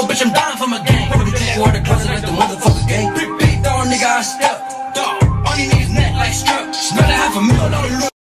Bitch, I'm dying for my game. Put the dick water closet like the motherfucker game. Big dog nigga, I step.